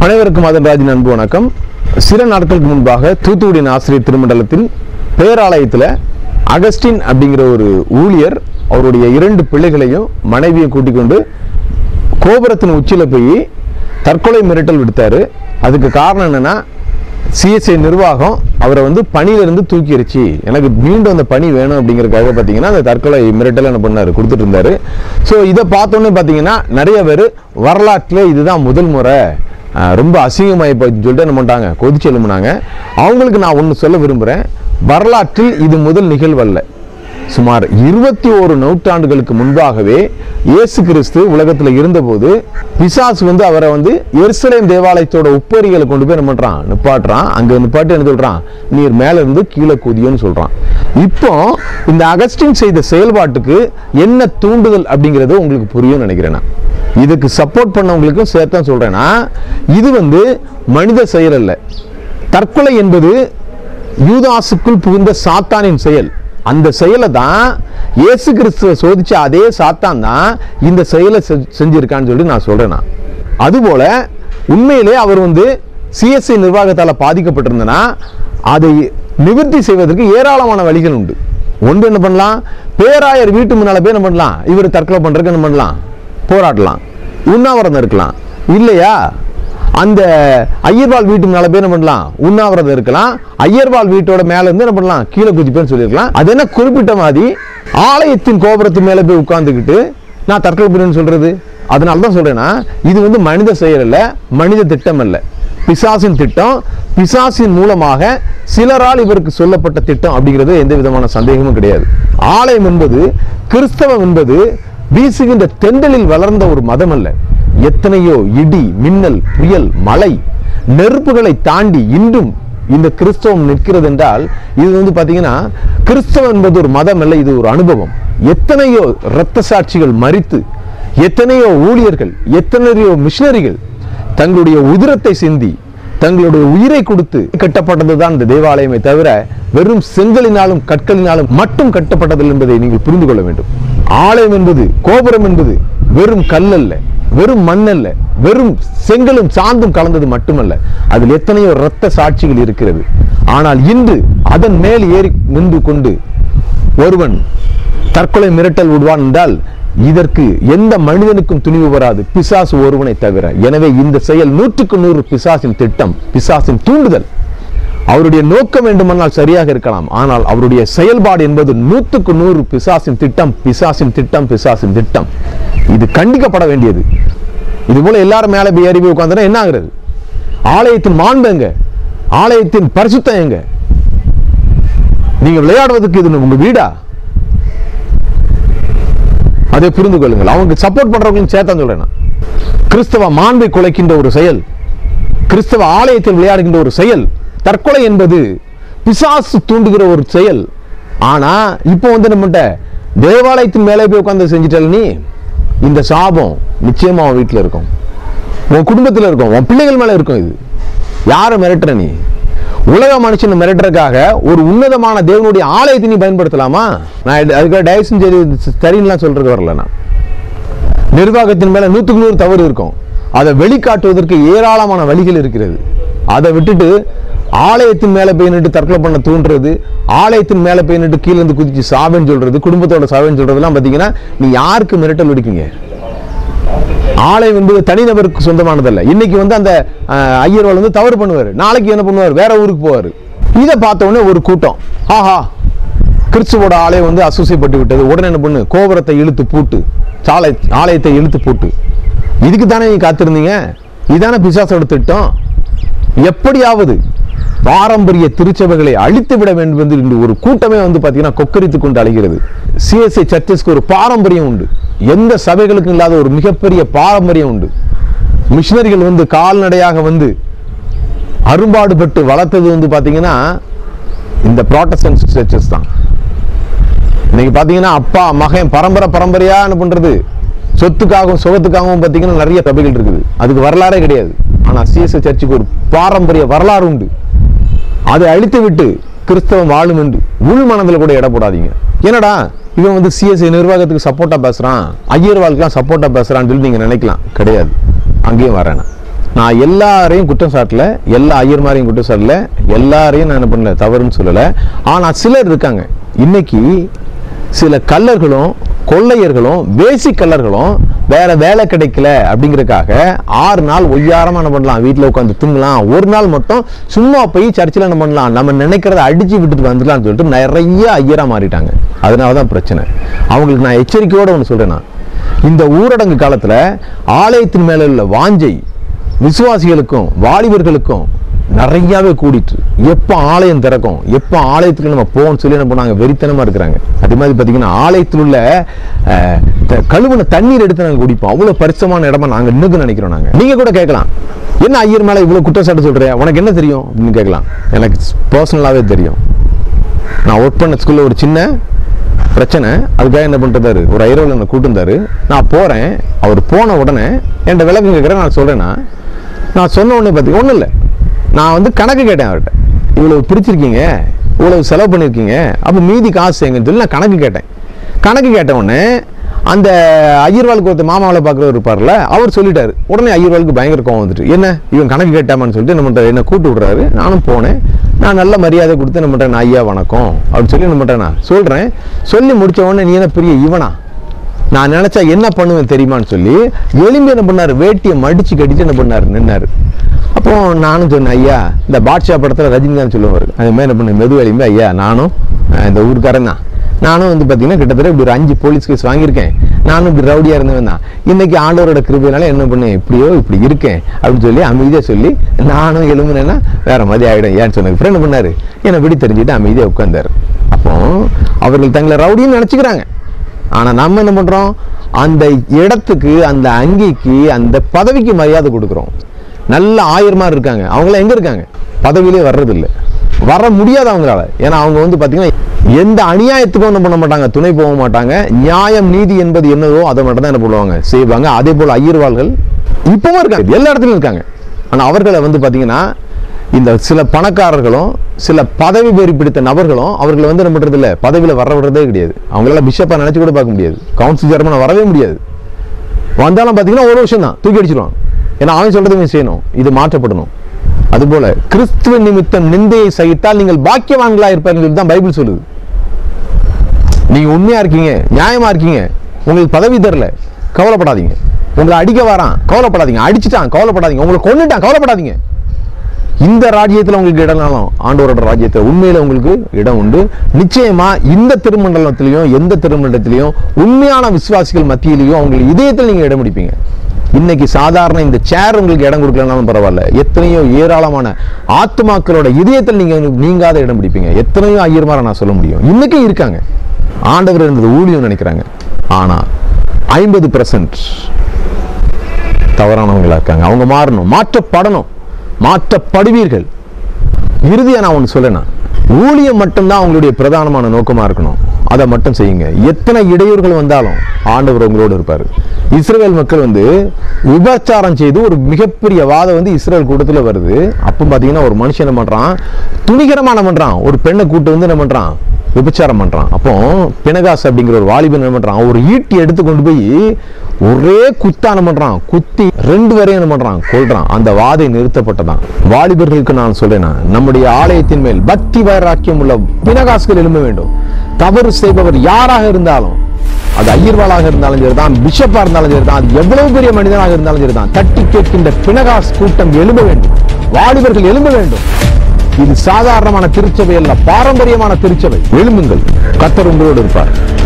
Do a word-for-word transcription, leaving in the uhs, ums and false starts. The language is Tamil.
அனைவருக்கும் மதன்ராஜின் அன்பு வணக்கம். சில நாட்களுக்கு முன்பாக தூத்துக்குடியின் ஆசிரியர் திருமண்டலத்தில் பேராலயத்தில் அகஸ்டின் அப்படிங்கிற ஒரு ஊழியர் அவருடைய இரண்டு பிள்ளைகளையும் மனைவியை கூட்டிக் கொண்டு கோபுரத்தின் உச்சியில் போய் தற்கொலை மிரட்டல் விடுத்தாரு. அதுக்கு காரணம் என்னன்னா, சிஎஸ்ஐ நிர்வாகம் அவரை வந்து பணியிலிருந்து தூக்கிடுச்சு, எனக்கு மீண்டும் அந்த பணி வேணும் அப்படிங்கிறதுக்காக பார்த்தீங்கன்னா அந்த தற்கொலை மிரட்டல் என்ன பண்ணாரு, கொடுத்துட்டு இருந்தாரு. ஸோ இதை பார்த்தோன்னே பார்த்தீங்கன்னா நிறைய பேர் வரலாற்றில் இதுதான் முதல் முறை, ரொம்ப அசிங்கமாகி போச்சுன்னு சொல்லிட்டு என்ன பண்ணிட்டாங்க, கொதிச்சு எழுப்புனாங்க. அவங்களுக்கு நான் ஒன்று சொல்ல விரும்புகிறேன், வரலாற்றில் இது முதல் நிகழ்வல்ல. சுமார் இருபத்தி ஓரு நூற்றாண்டுகளுக்கு முன்பாகவே இயேசு கிறிஸ்து உலகத்தில் இருந்தபோது பிசாசு வந்து அவரை வந்து எருசலேம் தேவாலயத்தோட உப்பரிகளை கொண்டு போய் என்ன பண்றான், நிப்பாட்டுறான். அங்க நிப்பாட்டி என்ன சொல்றான், நீர் மேல இருந்து கீழே குதியோன்னு சொல்றான். இப்போ இந்த அகஸ்டின் செய்த செயல்பாட்டுக்கு என்ன தூண்டுதல் அப்படிங்கிறது உங்களுக்கு புரியும் நினைக்கிறேன். இதுக்கு சப்போர்ட் பண்ணவங்களுக்கும் சேர்த்தான் சொல்றேன்னா, இது வந்து மனித செயல் அல்ல. தற்கொலை என்பது யூதாசுக்குள் புகுந்த சாத்தானின் செயல். அந்த செயலை தான் இயேசு கிறிஸ்துவை சோதிச்ச அதே சாத்தான் தான் இந்த செயலை செஞ்சிருக்கான்னு சொல்லி நான் சொல்றேன். அதுபோல உண்மையிலே அவர் வந்து சிஎஸ்ஐ நிர்வாகத்தால் பாதிக்கப்பட்டிருந்தனா அதை நிவர்த்தி செய்வதற்கு ஏராளமான வழிகள் உண்டு. ஒன்று என்ன பண்ணலாம், பேராயர் வீட்டு முன்னால போய் என்ன பண்ணலாம், இவர் தற்கொலை பண்றதுக்கு என்ன பண்ணலாம், போராடலாம், உண்ணாவிரதம் இருக்கலாம். இல்லையா, அந்த ஐயர்வாள் வீட்டு மேல போய் என்ன பண்ணலாம், உண்ணாவிரதம் இருக்கலாம். ஐயர்வாள் வீட்டோட மேல இருந்து என்ன பண்ணலாம், கீழே குதிப்பேன்னு சொல்லியிருக்கலாம். அது என்ன குறிப்பிட்ட மாதிரி ஆலயத்தின் கோபுரத்து மேல போய் உட்கார்ந்துக்கிட்டு நான் தற்கொலை பண்ணேன்னு சொல்றது? அதனால தான் சொல்றேன்னா, இது வந்து மனித செயல் அல்ல, மனித திட்டம் அல்ல, பிசாசின் திட்டம். பிசாசின் மூலமாக சிலரால் இவருக்கு சொல்லப்பட்ட திட்டம் அப்படிங்கிறது எந்த விதமான சந்தேகமும் கிடையாது. ஆலயம் என்பது, கிறிஸ்தவம் என்பது வீசுகின்ற தென்றலில் வளர்ந்த ஒரு மதம் அல்ல. எத்தனையோ இடி, மின்னல், புயல், மழை, நெருப்புகளை தாண்டி இன்றும் இந்த கிறிஸ்தவம் நிற்கிறது என்றால், இது வந்து பாத்தீங்கன்னா கிறிஸ்தவம் என்பது ஒரு மதம் அல்ல, இது ஒரு அனுபவம். எத்தனையோ இரத்த சாட்சிகள் மரித்து, எத்தனையோ ஊழியர்கள், எத்தனையோ மிஷனரிகள் தங்களுடைய உதிரத்தை சிந்தி தங்களுடைய உயிரை கொடுத்து கட்டப்பட்டதுதான் இந்த தேவாலயமே தவிர வெறும் செங்கலினாலும் கற்களினாலும் மட்டும் கட்டப்பட்டதில்லை என்பதை நீங்கள் புரிந்து கொள்ள வேண்டும். ஆலயம் என்பது, கோபுரம் என்பது வெறும் கல் அல்ல, வெறும் மண் அல்ல, வெறும் செங்கலும் சாந்தும் கலந்தது மட்டுமல்ல, அதில் எத்தனையோ இரத்த சாட்சிகள் இருக்கிறது. ஆனால் இன்று அதன் மேல் ஏறி நின்று கொண்டு ஒருவன் தற்கொலை மிரட்டல் விடுவான் என்றால் இதற்கு எந்த மனிதனுக்கும் துணிவு வராது, பிசாசு ஒருவனை தவிர. எனவே இந்த செயல் நூற்றுக்கு நூறு பிசாசின் திட்டம், பிசாசின் தூண்டுதல். அவருடைய நோக்கம் வேண்டுமானால் சரியாக இருக்கலாம், ஆனால் அவருடைய செயல்பாடு என்பது நூற்றுக்கு நூறு பிசாசின் திட்டம், பிசாசின் திட்டம், பிசாசின் திட்டம். இது கண்டிக்கப்பட வேண்டியது. இது போல எல்லாரும் மேல போய் ஏறி போய் உட்கார்ந்தா என்ன ஆகுறது? ஆலயத்தின் மாண்பு எங்க? ஆலயத்தின் பரிசுத்தம் எங்க? நீங்க விளையாடுவதற்கு இது உங்க வீடா? அதை புரிந்து கொள்ளுங்கள். அவங்க சப்போர்ட் பண்றவங்களும் சேர்த்தான் சொல்றேன். கிறிஸ்தவ மாண்பை குலைக்கின்ற ஒரு செயல், கிறிஸ்தவ ஆலயத்தில் விளையாடுகின்ற ஒரு செயல், தற்கொலை என்பது பிசாசு தூண்டுகிற ஒரு செயல். ஆனா இப்போ வந்து நம்மகிட்ட தேவாலயத்தின் மேலே போய் உட்கார்ந்து செஞ்சுட்டல், நீ இந்த சாபம் நிச்சயமா உன் வீட்டில் இருக்கும், உன் குடும்பத்தில் இருக்கும், உன் பிள்ளைகள் மேல இருக்கும். இது யாரை மிரட்டுற நீ? உலக மனுஷனை மிரட்டுறதுக்காக ஒரு உன்னதமான தேவனுடைய ஆலயத்தை நீ பயன்படுத்தலாமா? நான் அதுக்காக டயசன் சரின்னுலாம் சொல்றது வரல. நான் நிர்வாகத்தின் மேல நூற்றுக்கு நூறு தவறு இருக்கும், அதை வெளிக்காட்டுவதற்கு ஏராளமான வழிகள் இருக்கிறது. அதை விட்டுட்டு ஆலயத்தின் மேல போய் நின்று தற்கொலை பண்ண தூண்டுறது, ஆலயத்தின் மேல போய் நின்று கீழே இருந்து குதிச்சு சாவேன்னு சொல்றது, குடும்பத்தோட சாவேன்னு சொல்றதுலாம் பார்த்தீங்கன்னா நீ யாருக்கு மிரட்டல் விடுக்கீங்க? ஆலயம் என்பது தனிநபருக்கு சொந்தமானதல்ல. இன்னைக்கு வந்து அந்த ஐயர்வாள் வந்து தவறு பண்ணுவார், நாளைக்கு என்ன பண்ணுவார், வேற ஊருக்கு போவார். இதை பார்த்த உடனே ஒரு கூட்டம், ஆஹா கிறிஸ்துவோட ஆலயம் வந்து அசூசியப்பட்டு விட்டது, உடனே என்ன பண்ணு, கோபுரத்தை இழுத்து பூட்டு, சாலை ஆலயத்தை இழுத்து பூட்டு. இதுக்கு தானே நீங்க காத்திருந்தீங்க? இதுதானே பிசாசோட திட்டம். எப்படியாவது பாரம்பரிய திருச்சபைகளை அழித்து விட வேண்டும் என்று இன்று ஒரு கூட்டமே வந்து பாத்தீங்கன்னா கொக்கரித்து கொண்டு அழைகிறது. சிஎஸ்ஐ சர்ச்சஸ்க்கு ஒரு பாரம்பரியம் உண்டு, எந்த சபைகளுக்கும் இல்லாத ஒரு மிகப்பெரிய பாரம்பரியம் உண்டு. மிஷனரிகள் வந்து கால்நடையாக வந்து அரும்பாடுபட்டு வளர்த்தது வந்து பாத்தீங்கன்னா இந்த புராட்டஸ்டன்ட் சர்ச்சஸ் தான். இன்னைக்கு பாத்தீங்கன்னா அப்பா மகன் பரம்பரை பரம்பரையா என்ன பண்றது, சொத்துக்காகவும் சுகத்துக்காகவும் பாத்தீங்கன்னா நிறைய சபைகள் இருக்குது, அதுக்கு வரலாறே கிடையாது. ஆனா சிஎஸ்ஐ சர்ச்சுக்கு ஒரு பாரம்பரிய வரலாறு உண்டு. அதை அழித்து விட்டு கிறிஸ்தவம் வாழும் என்று உள் மனதில் கூட இட போடாதீங்க. என்னடா இவன் வந்து சிஎஸ்ஐ நிர்வாகத்துக்கு சப்போர்ட்டா பேசுறான், ஐயர்வாளுக்கெல்லாம் சப்போர்ட்டா பேசுறான்னு சொல்லி நீங்க நினைக்கலாம். கிடையாது, அங்கேயும் வரேன். நான் எல்லாரையும் குற்றம் சாட்டல, எல்லா ஐயர்மாரையும் குற்றம் சாட்டல, எல்லாரையும் நான் என்ன பண்ணல தவறுன்னு சொல்லல. ஆனா சிலர் இருக்காங்க இன்னைக்கு, சில கள்ளர்களும் கொள்ளையர்களும் பேசிக் கள்ளர்களும் வேற வேலை கிடைக்கல அப்படிங்கறதுக்காக ஆறு நாள் ஒய்யாரமா என்ன பண்ணலாம், வீட்டுல உட்காந்து தூங்கலாம், ஒரு நாள் மட்டும் சும்மா போய் சர்ச்சில் என்ன பண்ணலாம், நம்ம நினைக்கிறத அடிச்சு விட்டுட்டு வந்துடலாம்னு சொல்லிட்டு நிறைய ஐயரா மாறிட்டாங்க. அதனாலதான் பிரச்சனை. அவங்களுக்கு நான் எச்சரிக்கையோட ஒன்று சொல்றேன்னா, இந்த ஊரடங்கு காலத்துல ஆலயத்தின் மேல உள்ள வாஞ்சை விசுவாசிகளுக்கும் வாலிபர்களுக்கும் நிறையவே கூடிட்டு, எப்ப ஆலயம் திறக்கும், எப்ப ஆலயத்துக்கு நம்ம போவோம்னு சொல்லி என்ன பண்ணாங்க, வெறித்தனமா இருக்கிறாங்க. அதே மாதிரி பாத்தீங்கன்னா ஆலயத்தில் உள்ள கழுவுன தண்ணீர் எடுத்து நாங்க குடிப்போம். அவ்வளவு பரிசமான இடமா நாங்க இன்னும் நினைக்கிறோம். நாங்க நீங்க கூட கேட்கலாம், என்ன ஐயர் மேல இவ்வளவு குற்றச்சாட்டு சொல்றேன், உனக்கு என்ன தெரியும் அப்படின்னு கேட்கலாம். எனக்கு பர்சனலாவே தெரியும். நான் ஒர்க் பண்ண ஸ்கூல்ல ஒரு சின்ன பிரச்சனை, அதுக்காக என்ன பண்றாரு, ஒரு ஐரோவில் என்ன கூட்டிருந்தாரு. நான் போறேன், அவர் போன உடனே என்கிட்ட விளக்கம் கேட்கிறேன். நான் சொல்றேன்னா, நான் சொன்ன உடனே பார்த்தீங்க ஒன்றும் இல்லை, நான் வந்து கணக்கு கேட்டேன் அவர்கிட்ட, இவ்வளவு பிரிச்சிருக்கீங்க, இவ்வளவு செலவு பண்ணியிருக்கீங்க, அப்போ மீதி காசு எங்கன்னு சொல்லி நான் கணக்கு கேட்டேன். கணக்கு கேட்ட உடனே அந்த ஐயர்வாளுக்கு ஒருத்தர் மாமாவில் பார்க்குறவர் இருப்பார்ல, அவர் சொல்லிட்டாரு. உடனே ஐயர்வாளுக்கு பயங்கர கோவம் வந்துட்டு, என்ன இவன் கணக்கு கேட்டாமான்னு சொல்லிட்டு என்ன பண்ணுறாரு, என்ன கூட்டு விடுறாரு. நானும் போனேன், நான் நல்ல மரியாதை கொடுத்து என்ன பண்ணுறேன், ஐயா வணக்கம் அப்படின்னு சொல்லி என்ன பண்ணுறேன், நான் சொல்கிறேன். சொல்லி முடிச்ச உடனே நீ என்ன பெரிய இவனா, நான் நினைச்சா என்ன பண்ணுவேன் தெரியுமான்னு சொல்லி எலும்பி என்ன பண்ணாரு, வேட்டியை மடிச்சு கட்டிட்டு என்ன பண்ணாரு, நின்னாரு. அப்போ நானும் சொன்னேன், ஐயா இந்த பாட்ஷா படத்துல ரஜினிகாந்த் சொல்லுவார், அதே மாதிரி என்ன பண்ண மெது எலும்பி, ஐயா நானும் இந்த ஊருக்காரன் தான், நானும் வந்து பார்த்தீங்கன்னா கிட்டத்தட்ட இப்படி ஒரு அஞ்சு போலீஸ் கேஸ் வாங்கியிருக்கேன், நானும் இப்படி ரவுடியா இருந்தவன் தான், இன்னைக்கு ஆண்டவரோட கிருபையினால என்ன பண்ணேன், இப்படியோ இப்படி இருக்கேன் அப்படின்னு சொல்லி அமைதியா சொல்லி நானும் எலும்புனேன்னா வேற மாதிரி ஆயிடும் ஏன்னு சொன்னதுக்கு என்ன பண்ணாரு, என்னை விடி தெரிஞ்சுட்டு அமைதியா உட்கார்ந்தாரு. அப்போ அவர்கள் தங்களை ரவுடின்னு நினைச்சுக்கிறாங்க. ஆனா நம்ம என்ன பண்றோம், அந்த இடத்துக்கு அந்த அங்கிக்கு அந்த பதவிக்கு மரியாதை கொடுக்குறோம். நல்ல ஆயிரமா இருக்காங்க, அவங்களாம் எங்க இருக்காங்க, பதவியிலே வர்றது இல்லை, வர முடியாது அவங்களால. ஏன்னா அவங்க வந்து பாத்தீங்கன்னா எந்த அநியாயத்துக்கும் என்ன பண்ண மாட்டாங்க, துணை போக மாட்டாங்க. நியாயம் நீதி என்பது என்னதோ அதை மட்டும் தான் என்ன பண்ணுவாங்க, செய்வாங்க. அதே போல ஐயர்வாள்கள் இப்பவும் இருக்காங்க, எல்லா இடத்துலயும் இருக்காங்க. ஆனா அவர்களை வந்து பாத்தீங்கன்னா இந்த சில பணக்காரர்களும் சில பதவி பேரி பிடித்த நபர்களும் அவர்களை வந்து என்ன பண்றது இல்லை, பதவியில வர விடுறதே கிடையாது. அவங்களால பிஷப்பா நினைச்சு கூட பார்க்க முடியாது, கவுன்சில் சேர்மனா வரவே முடியாது. வந்தாலும் பாத்தீங்கன்னா ஒரு வருஷம் தான் தூக்கி அடிச்சிருவாங்க. ஏன்னா அவன் சொல்றதுமே செய்யணும், இது மாற்றப்படணும். அதுபோல கிறிஸ்துவ நிமித்தம் நிந்தையை சகித்தால் நீங்கள் பாக்கியவான்களா இருப்பார்கள் தான் பைபிள் சொல்லுது. நீங்க உண்மையா இருக்கீங்க, நியாயமா இருக்கீங்க, உங்களுக்கு பதவி தரல, கவலைப்படாதீங்க. உங்களை அடிக்க வரான், கவலைப்படாதீங்க. அடிச்சுட்டான், கவலைப்படாதீங்க. உங்களை கொன்னுட்டான், கவலைப்படாதீங்க. இந்த ராஜ்யத்தில் உங்களுக்கு இடம்னாலும் ஆண்டவரோட ராஜ்யத்தில் உண்மையில உங்களுக்கு இடம் உண்டு. நிச்சயமா இந்த திருமண்டலத்திலையும் எந்த திருமண்டலத்திலையும் உண்மையான விசுவாசிகள் மத்தியிலையும் அவங்களுக்கு இதயத்தில் நீங்க இடம் பிடிப்பீங்க. இன்னைக்கு சாதாரண இந்த சேர் உங்களுக்கு இடம் கொடுக்கலனாலும் பரவாயில்ல, எத்தனையோ ஏராளமான ஆத்மாக்களோட இதயத்தில் நீங்க நீங்காத இடம் பிடிப்பீங்க. எத்தனையோ ஐயர்மார நான் சொல்ல முடியும், இன்னைக்கு இருக்காங்க. ஆண்டவர் இருந்தது ஊழியம் நினைக்கிறாங்க, ஆனா ஐம்பது பெர்சன்ட் தவறானவங்களா இருக்காங்க. அவங்க மாறணும், மாற்றப்படணும், மாற்றப்படுவீர்கள். இறுதியா நான் ஒன்று சொல்லேன்னா, ஊழியம் மட்டும்தான் அவங்களுடைய பிரதானமான நோக்கமா இருக்கணும். அதை மட்டும் செய்யுங்க. எத்தனை இடையூறுகள் வந்தாலும் ஆண்டவர் உங்களோடு இருப்பாரு. இஸ்ரேல் மக்கள் வந்து விபச்சாரம் செய்து ஒரு மிகப்பெரிய வாதம் வந்து இஸ்ரேல் கூட்டத்துல வருது. அப்ப பாத்தீங்கன்னா ஒரு மனுஷன் என்ன பண்றான், துணிகரமான பண்றான், ஒரு பெண்ணை கூட்டு வந்து என்ன பண்றான், விபச்சாரம் பண்றான். அப்போ பினகாஸ் அப்படிங்கிற ஒரு வாலிபன் என்ன பண்றான், ஒரு ஈட்டி எடுத்து கொண்டு போய் ஒரே குத்தான பண்றான், குத்தி ரெண்டு வரையும் என்ன பண்றான், கொல்றான். அந்த வாதை நிறுத்தப்பட்டதான். வாலிபர்களுக்கு நான் சொல்றேன், நம்முடைய ஆலயத்தின் மேல் பக்தி வைராக்கியம் உள்ள பினகாஸ்கள் எழும்ப வேண்டும். தவறு செய்பவர் யாராக இருந்தாலும், அது ஐயர்வாளாக இருந்தாலும் சரிதான், பிஷப்பா இருந்தாலும் சரிதான், அது எவ்வளவு பெரிய மனிதனாக இருந்தாலும் சரிதான், தட்டி கேட்கின்ற பினகாஸ் கூட்டம் எழும்ப வேண்டும். வாலிபர்கள் எழும்ப வேண்டும். இது சாதாரணமான திருச்சபை அல்ல, பாரம்பரியமான திருச்சபை. எழும்புங்கள், கர்த்தர் உங்களோடு இருப்பார்.